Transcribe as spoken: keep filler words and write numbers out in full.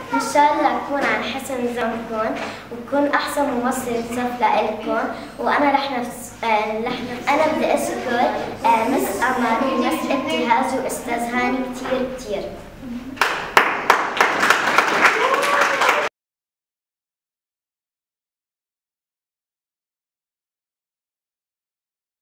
إن شاء الله أكون عن حسن ظنكم وكون أحسن ممثل صف لإلكم. وأنا رح نفس آه رح أنا بدي أشكر آه مس أمل ومس ابتهاج وأستاذ هاني كتير كتير.